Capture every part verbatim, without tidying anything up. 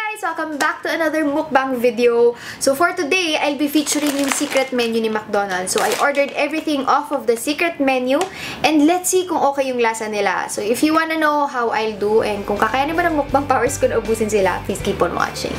guys! Welcome back to another mukbang video. So for today, I'll be featuring yung secret menu ni McDonald's. So I ordered everything off of the secret menu and let's see kung okay yung lasa nila. So if you wanna know how I'll do and kung kakayanin ba ng mukbang powers ko na ubusin sila, please keep on watching.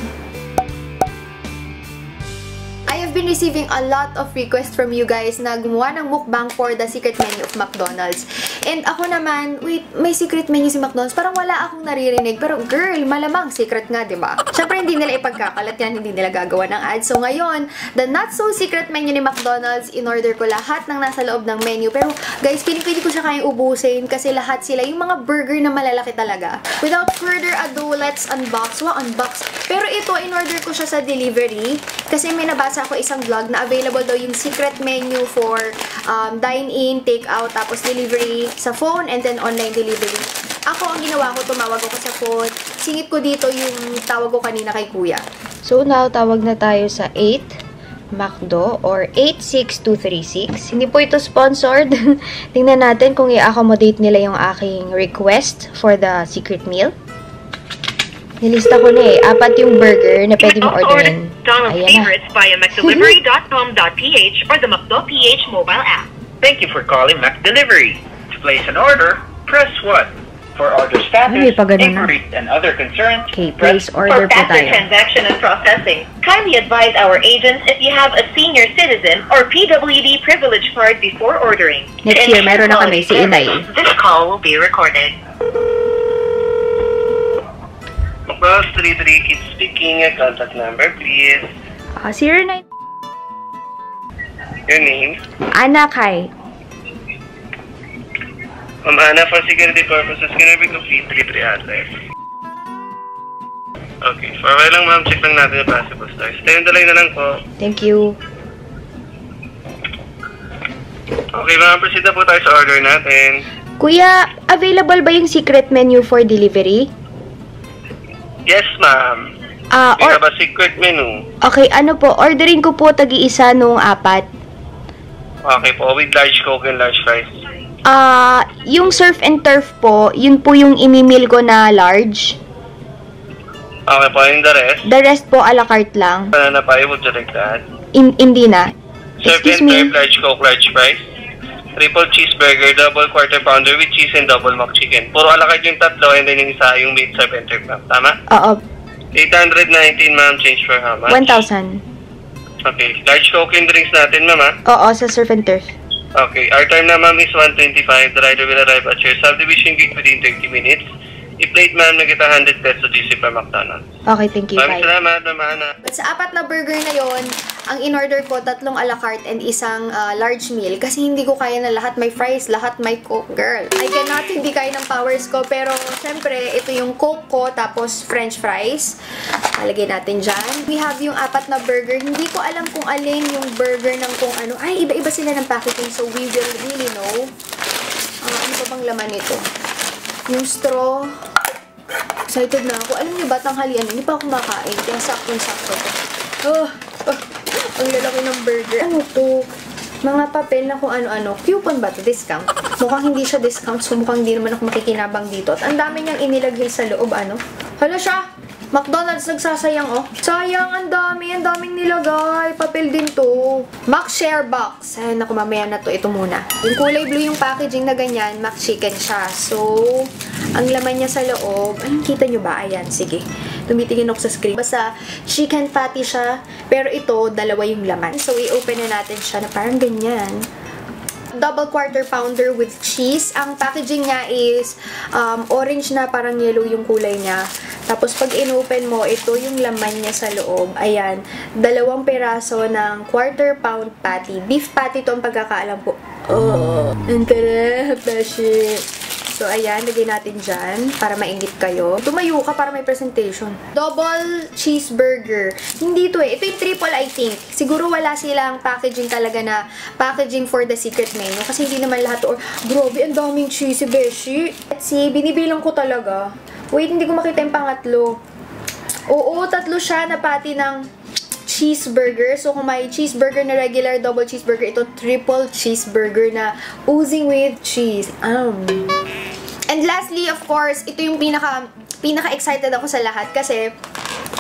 I've been receiving a lot of requests from you guys na gumawa ng mukbang for the secret menu of McDonald's. And ako naman, wait, may secret menu si McDonald's? Parang wala akong naririnig. Pero girl, malamang secret nga, diba? Siyempre, hindi nila ipagkakalat yan, hindi nila gagawa ng ads. So ngayon, the not so secret menu ni McDonald's, in-order ko lahat ng nasa loob ng menu. Pero guys, pinig-pinig ko siya kayang ubusin kasi lahat sila, yung mga burger na malalaki talaga. Without further ado, let's unbox. Wow, unbox. Pero ito, in-order ko siya sa delivery kasi may nabasa ako isang vlog na available daw yung secret menu for um, dine-in, take-out, tapos delivery sa phone, and then online delivery. Ako, ang ginawa ko, tumawag ako sa phone. Singit ko dito yung tawag ko kanina kay kuya. So now, tawag na tayo sa eight McDo or eight six two three six. Hindi po ito sponsored. Tingnan natin kung i-accommodate nila yung aking request for the secret meal. Nilista ko na eh. Apat yung burger na pwede mo orderin. Donald's favorites via mcdelivery dot com dot p h or the McDo.ph mobile app. Thank you for calling McDelivery. To place an order, press one. For order status, Ay, inquiries, and other concerns, okay, place order po For faster tayo. transaction and processing, kindly advise our agents if you have a senior citizen or P W D privilege card before ordering. Next year, meron na kami si Inay. This call will be recorded. Boss three three Kids speaking. A contact number, please. Uh, zero nine. Your name? Ana Kai. Ma'am Ana, for security purposes, can I be complete delivery address? Okay, for a while lang ma'am, check lang natin yung possible stars. Stay on the line na lang po. Thank you. Okay ma'am, proceed na po tayo sa order natin. Kuya, available ba yung secret menu for delivery? Yes ma'am. Ah, We or have a secret menu. okay, ano po, ordering ko po tagi-isa nung apat. Okay po, with large coke and large fries. Ah, yung surf and turf po, yun po yung imimil ko na large. Okay po, and the rest? The rest po a la carte lang. Banana pie, would you like that? In, hindi na. Surf Excuse and me. turf, large coke, large fries. Triple cheeseburger, double quarter pounder with cheese and double mock chicken. Puro alakad yung tatlo and then yung isa yung meat surf and turf, ma'am. Tama? Oo, eight hundred nineteen, ma'am. Change for how much? one thousand. Okay. Large coke and drinks natin, ma'am, ha? Oo, sa surf and turf. Okay. Our time na, ma'am, is one twenty-five. The rider will arrive at your subdivision gate within thirty minutes. I-plate, ma'am, na kita one hundred peso G C per McDonald's. Okay, thank you. Maraming Bye. salamat, ma'am Ana. But sa apat na burger na yon, ang in-order ko, tatlong a la carte and isang uh, large meal. Kasi hindi ko kaya na lahat may fries, lahat may coke, girl. I cannot, hindi kaya ng powers ko. Pero, syempre, ito yung coke ko, tapos french fries. Palagay natin dyan. We have yung apat na burger. Hindi ko alam kung alin yung burger ng kung ano. Ay, iba-iba sila ng packaging, so we will really know. Uh, ano pa bang laman nito? Yung straw. Excited na ako. Alam niyo ba, tanghalian, hindi pa ako kumakain. Kaya sakto-sakto ko. Oh, oh, ang lalaki ng burger. Ano to? Mga papel na kung ano-ano. Coupon ba to? Discount? Mukhang hindi siya discount, so mukhang hindi naman ako makikinabang dito. At ang dami niyang inilagay sa loob, ano? Hala siya! McDonald's nagsasayang, oh. Sayang, ang dami. Ang daming nilagay. Papel din to. Mac Share Box. Ay, naku, mamaya na to. Ito muna. Yung kulay blue yung packaging na ganyan, Mac Chicken siya. So, ang laman niya sa loob. Ay, kita nyo ba? Ayan, sige. Tumitingin ako sa screen. Basta, chicken patty siya. Pero ito, dalawa yung laman. So, i-open na natin siya na parang ganyan. Double quarter pounder with cheese. Ang packaging niya is um, orange na, parang yellow yung kulay niya. Tapos pag in-open mo, ito yung laman niya sa loob. Ayan, dalawang peraso ng quarter pound patty. Beef patty to ang pagkakaalam ko. Oh, ang tara, beshi. So, ayan, lagay natin dyan para maingit kayo. Tumayo ka para may presentation. Double cheeseburger. Hindi to eh. Ito yung triple, I think. Siguro wala silang packaging talaga na packaging for the secret menu. Kasi hindi naman lahat. Or, grabe, ang daming cheesy, beshi. Let's see, binibilang ko talaga. Wait, hindi ko makita yung pangatlo. Oo, tatlo siya na patty ng cheeseburger. So, kung may cheeseburger na regular, double cheeseburger, ito triple cheeseburger na oozing with cheese. Um. And lastly, of course, ito yung pinaka pinaka-excited ako sa lahat kasi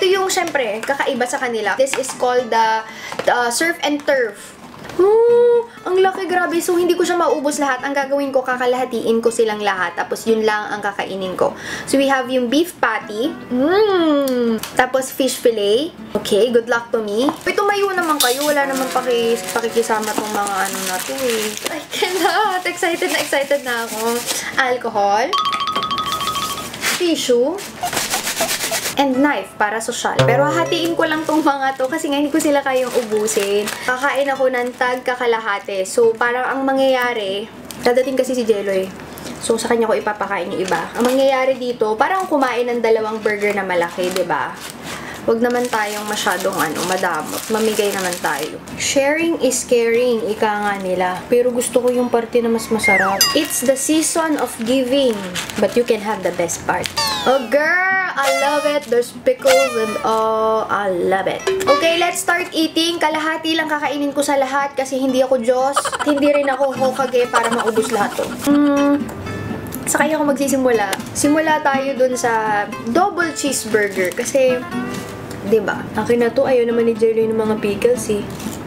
yung, syempre, kakaiba sa kanila. This is called the uh, Surf and Turf. Oh, ang laki, grabe. So, hindi ko siya maubos lahat. Ang gagawin ko, kakalahatiin ko silang lahat. Tapos, yun lang ang kakainin ko. So, we have yung beef patty. Mmm. Tapos, fish fillet. Okay, good luck to me. Uy, tumayo naman kayo. Wala naman paki, pakikisama tong mga ano na to eh. I cannot. Excited na excited na ako. Alcohol. Tissue. And knife para sosyal. Pero hahatiin ko lang tong mga to kasi nga hindi ko sila kayang ubusin. Kakain ako ng tag kakalahati. So, parang ang mangyayari, dadating kasi si Jello eh. So, sa kanya ko ipapakain yung iba. Ang mangyayari dito, parang kumain ng dalawang burger na malaki, ba? Diba? Huwag naman tayong masyadong ano, madamot. Mamigay naman tayo. Sharing is caring, ika nga nila. Pero gusto ko yung parte na mas masarap. It's the season of giving, but you can have the best part. Oh girl, I love it. There's pickles and oh, I love it. Okay, let's start eating. Kalahati lang kakainin ko sa lahat kasi hindi ako Diyos. Hindi rin ako Hokage para maubos lahat to. Hmm... Saka ako magsisimula. Simula tayo dun sa double cheeseburger. Kasi, diba? Akin na to. Ayaw naman ni Jello ng mga pickles eh.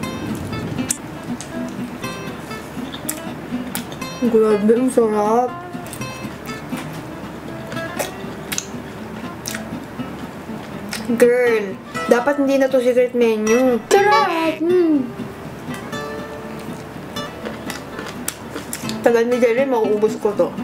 Grabe, ang sarap. Girl, dapat hindi na to secret menu. Sarap! Hmm. Tagal ni Jello, mauubos ko to.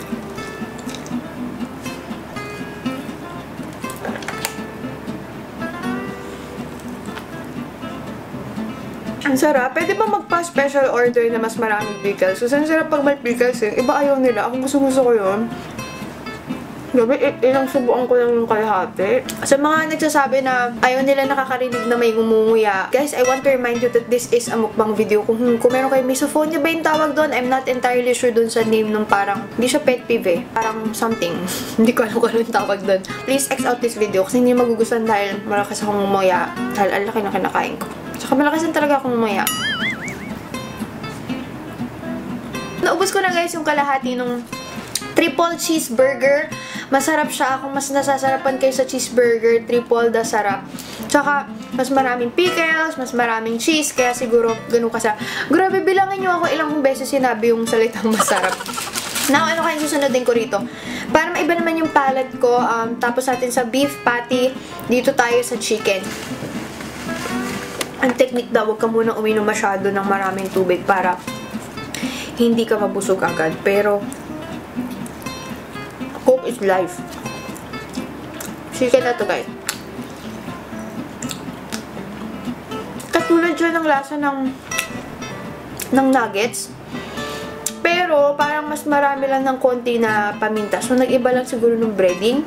Ang sarap. Pwede ba magpa-special order na mas maraming pickles? So, ang sarap pag may pickles eh. Iba ayaw nila. Ako gusto-gusto ko yun. Gabi, ilang subuan ko lang yung kalahati. Sa mga nagsasabi na ayaw nila nakakarinig na may ngumunguya, guys, I want to remind you that this is a mukbang video. Kung, kung meron kayo misophonia ba yung tawag doon, I'm not entirely sure doon sa name nung parang, hindi siya pet peeve eh. Parang something. Hindi ko alam kung ano yung tawag doon. Please X out this video kasi hindi magugustuhan dahil malakas akong ngumuya. Dahil ang laki na kinakain ko. Saka malakasan talaga akong umaya. Naubos ko na guys yung kalahati nung triple cheeseburger. Masarap siya. Kung mas nasasarapan kayo sa cheeseburger, triple the sarap. Tsaka, mas maraming pickles, mas maraming cheese. Kaya siguro, ganun ka sa... Grabe, bilangin nyo ako ilang beses sinabi yung salitang masarap. Now, ano kayong susunodin ko rito? Para maiba naman yung palate ko, um, tapos natin sa beef patty, dito tayo sa chicken. Ang technique daw, huwag ka munang uminom masyado ng maraming tubig para hindi ka mabusog agad. Pero, Coke is life. Chicken na to, guys. Katulad siya ng lasa ng ng nuggets. Pero, parang mas marami lang ng konti na paminta. So, nag-iba lang siguro ng breading.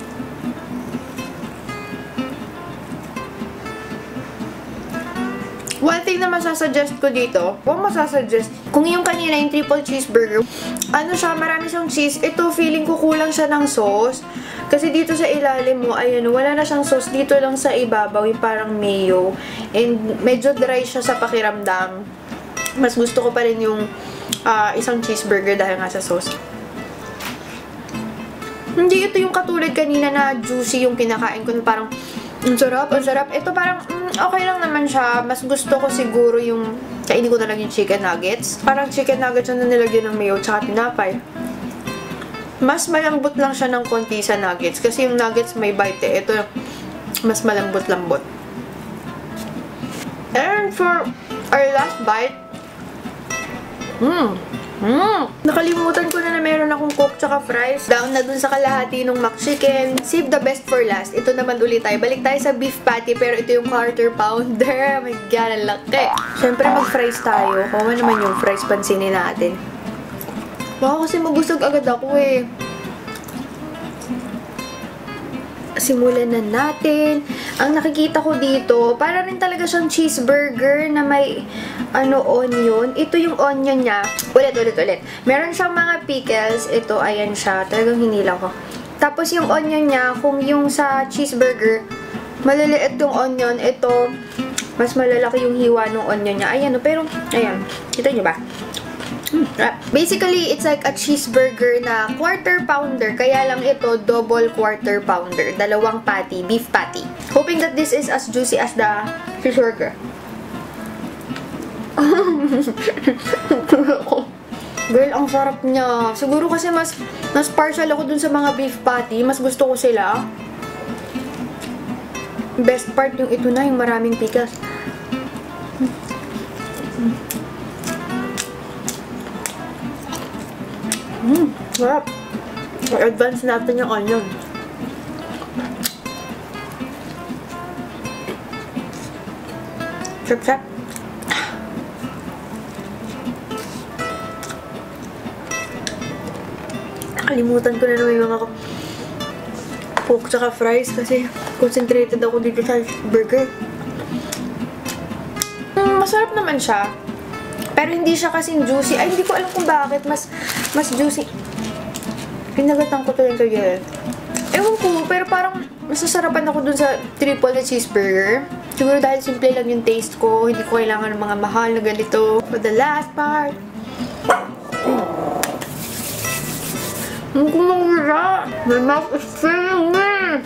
One thing na masasuggest ko dito, kung masasuggest, kung yung kanina yung triple cheeseburger, ano siya, marami siyang cheese. Ito, feeling ko kulang siya ng sauce. Kasi dito sa ilalim mo, ayan, wala na siyang sauce. Dito lang sa ibabaw, yung parang mayo. And medyo dry siya sa pakiramdam. Mas gusto ko pa rin yung uh, isang cheeseburger dahil nga sa sauce. Hindi ito yung katulad kanina na juicy yung kinakain ko. Parang, ang sarap, ang sarap. Ito parang, mm, okay lang naman siya. Mas gusto ko siguro yung, kainin ko na lang yung chicken nuggets. Parang chicken nuggets na nilagyan ng mayo tsaka tinapay. Mas malambot lang siya ng konti sa nuggets. Kasi yung nuggets may bite eh. Ito, mas malambot-lambot. And for our last bite, mmm, Mmm! Nakalimutan ko na na meron akong Coke tsaka fries. Down na dun sa kalahati ng McChicken. Save the best for last. Ito naman ulit tayo. Balik tayo sa beef patty, pero ito yung quarter pounder. Oh my God, ang laki. Siyempre, mag-fries tayo. Kawa naman yung fries, pansinin natin. Baka kasi mabusog agad ako eh. Simulan na natin. Ang nakikita ko dito, para rin talaga siyang cheeseburger na may ano, onion. Ito yung onion niya. Ulit, ulit, ulit. Meron siyang mga pickles. Ito, ayan siya. Talagang hinilaw ko. Tapos yung onion niya, kung yung sa cheeseburger, maliliit yung onion. Ito, mas malalaki yung hiwa ng onion niya. Ayan, no? Pero, ayan. Kita niyo ba? Mm, basically, it's like a cheeseburger na quarter pounder. Kaya lang ito, double quarter pounder. Dalawang patty, beef patty. Hoping that this is as juicy as the cheeseburger. Girl, ang sarap niya. Siguro kasi mas, mas partial ako dun sa mga beef patty. Mas gusto ko sila. Best part yung ito na, yung maraming pickles. Mmm, sarap. I-advance natin yung onion. Sarap-sarap. Nakalimutan ko na naman yung mga pork tsaka fries kasi concentrated ako dito sa burger. Mm, masarap naman siya. Pero hindi siya kasing juicy. Ay, hindi ko alam kung bakit. Mas, mas juicy. Pinagatan ko to yung kagaya. Ewan ko, pero parang masasarapan ako dun sa triple na cheeseburger. Siguro dahil simple lang yung taste ko. Hindi ko kailangan ng mga mahal na ganito. For the last part. Ang kumawira. My mouth is filling me.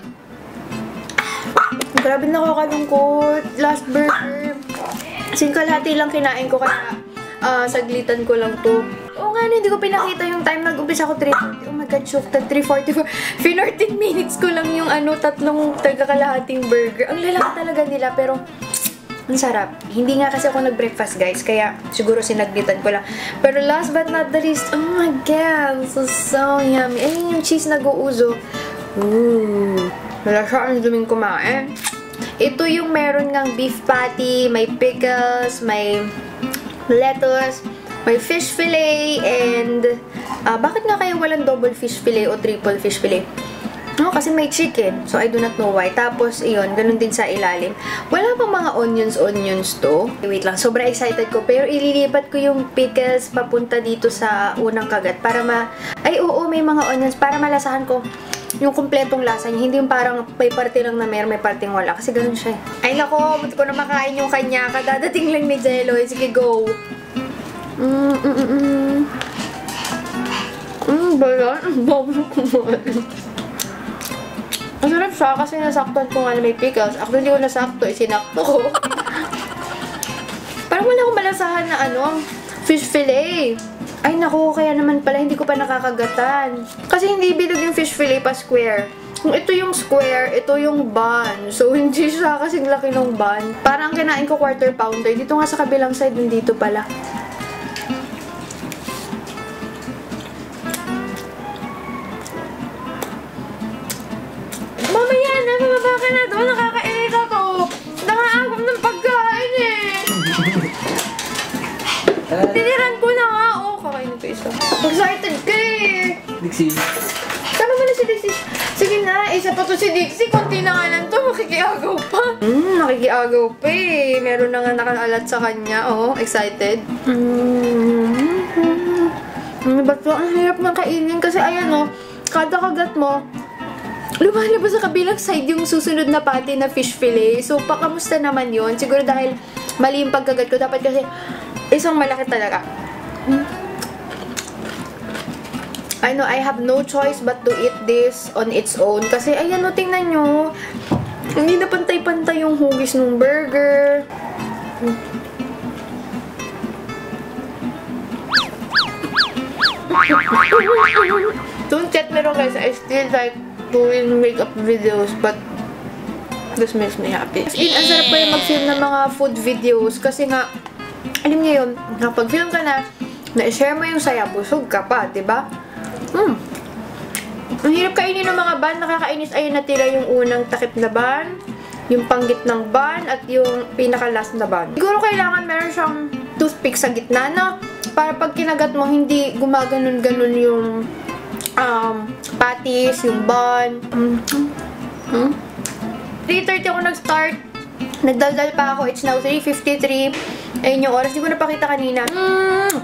Grabe nakakalungkot. Last burger. Kasing kalahati lang kinain ko kaya uh, saglitan ko lang to. Oo nga, hindi ko pinakita yung time. Nag-umpisa ako three forty. Oh my god, shook. three forty-four. fourteen minutes ko lang yung ano, tatlong taga-kalahating burger. Ang lalaki talaga nila pero ang sarap. Hindi nga kasi ako nag-breakfast, guys. Kaya siguro sinaglitan ko lang. Pero last but not the least, oh my god, so so yummy. Ayun yung cheese nag-uuzo. Ooh. Wala siya ang duming kumain. Ito yung meron ngang beef patty, may pickles, may lettuce, may fish fillet, and uh, bakit nga kaya walang double fish fillet o triple fish fillet? No, kasi may chicken. So, I do not know why. Tapos, iyon, ganun din sa ilalim. Wala pang mga onions, onions to. Wait lang, sobrang excited ko. Pero, ililipat ko yung pickles papunta dito sa unang kagat. Para ma... Ay, oo, may mga onions. Para malasahan ko yung kumpletong lasa niya. Hindi yung parang may parte lang na meron, may parting wala. Kasi ganun siya. Ay, nako, buti ko na makain yung kanya. Kadadating lang ni Jello. Sige, go. Mm, mm, mm, mm. Mm, ba yan? Ang sarap siya kasi nasaktan ko nga na may pickles. Actually, hindi ko nasakto. Isinakto ko. Parang wala akong malasahan na ano, fish fillet. Ay, naku, kaya naman pala hindi ko pa nakakagatan. Kasi hindi bilog yung fish fillet pa square. Kung ito yung square, ito yung bun. So, hindi siya kasing laki ng bun. Parang kinain ko quarter pounder. Dito nga sa kabilang side, dito pala. Mamaya na, mababa ka na doon. Nakakainit ako. Nangaagam ng pagkain eh. Tiniran ko na nga. Oh, kakainin ko isa. Excited ka eh. Dixie. Tama mo na si Dixie. Sige na, isa pa to si Dixie. Kunti na nga lang to. Makikiagaw pa. Hmm, nakikiagaw pa eh. Meron na nga nakaalat sa kanya. Oh, excited. Hmm. Hmm, ba't to? Ang hirap ng kainin. Kasi ayan oh, kada kagat mo, lumalabas sa kabilang side yung susunod na patty na fish fillet. So, pakamusta naman yun? Siguro dahil mali yung pagkagat ko. Dapat kasi isang malaki talaga. I know, I have no choice but to eat this on its own. Kasi, ayan o, tingnan nyo. Hindi na pantay-pantay yung hugis ng burger. Don't get me wrong guys, I still like doing makeup videos, but this makes me happy. As in, ang sarap pa yung mag-film ng mga food videos kasi nga, alam niyo yun, kapag film ka na, na-share mo yung saya, busog ka pa, diba? Hmm. Ang hirap kainin ng mga bun, nakakainis ayun natira yung unang takip na bun, yung panggit ng bun, at yung pinaka-last na bun. Siguro kailangan meron siyang toothpick sa gitna, no? Para pag kinagat mo, hindi gumaganon-ganon yung Um, patties, yung bun. Mm. Mm. three thirty ako nag-start. Nagdaldal pa ako. It's now three fifty-three. Ayun yung oras. Di ko napakita kanina. Mm.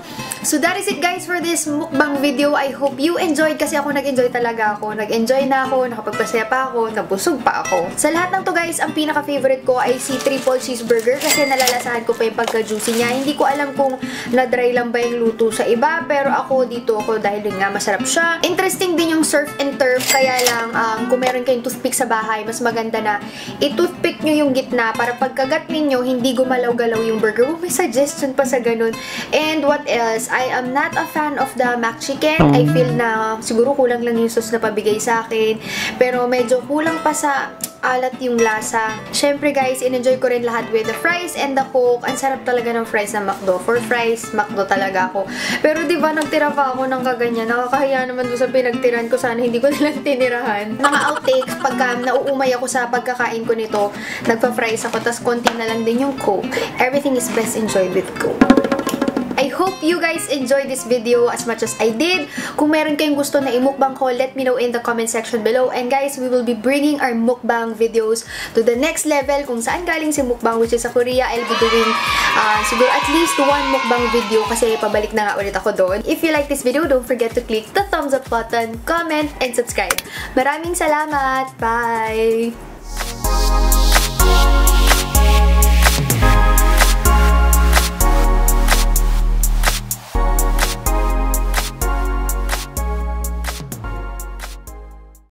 So that is it guys for this mukbang video. I hope you enjoyed kasi ako nag-enjoy talaga ako. Nag-enjoy na ako, nakapagpasaya pa ako, nabusog pa ako. Sa lahat ng to guys, ang pinaka-favorite ko ay si triple cheeseburger kasi nalalasahan ko pa yung pagka-juicy niya. Hindi ko alam kung na-dry lang ba yung luto sa iba, pero ako dito ako dahil din nga masarap siya. Interesting din yung surf and turf, kaya lang um, kung meron kayong toothpick sa bahay, mas maganda na i-toothpick nyo yung gitna para pagkagat ninyo, hindi gumalaw-galaw yung burger. Oh, may suggestion pa sa ganun. And what else? I am not a fan of the mac chicken. I feel na siguro kulang lang yung sauce na pabigay sa akin. Pero medyo kulang pa sa alat yung lasa. Syempre guys, in-enjoy ko rin lahat with the fries and the coke. Ang sarap talaga ng fries ng McDo. For fries, McDo talaga ako. Pero di ba nagtira pa ako ng kaganyan. Nakakahiya naman doon sa pinagtiran ko. Sana hindi ko nilang tinirahan. Mga outtakes, pagka nauumay ako sa pagkakain ko nito, nagpa-fries ako, tas konti na lang din yung coke. Everything is best enjoyed with coke. I hope you guys enjoyed this video as much as I did. Kung meron kayong gusto na i-mukbang ko, let me know in the comment section below. And guys, we will be bringing our mukbang videos to the next level. Kung saan galing si mukbang, which is sa Korea, I'll be doing uh, siguro at least one mukbang video kasi pabalik na nga ulit ako doon. If you like this video, don't forget to click the thumbs up button, comment, and subscribe. Maraming salamat! Bye!